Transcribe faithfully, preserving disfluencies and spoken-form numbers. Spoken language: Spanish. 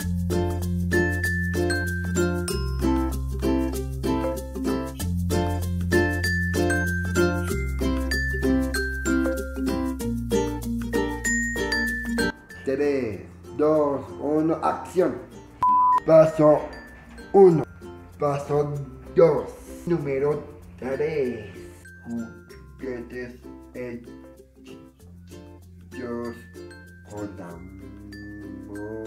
tres, dos, uno, acción. Paso uno. Paso dos. Número tres. Juguetes hechos con amor.